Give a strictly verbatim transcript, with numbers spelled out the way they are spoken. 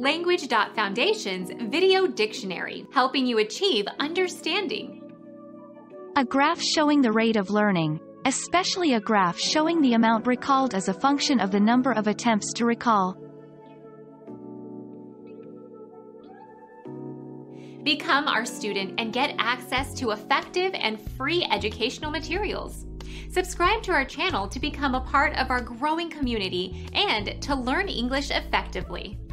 Language dot Foundation's Video Dictionary, helping you achieve understanding. A graph showing the rate of learning, especially a graph showing the amount recalled as a function of the number of attempts to recall. Become our student and get access to effective and free educational materials. Subscribe to our channel to become a part of our growing community and to learn English effectively.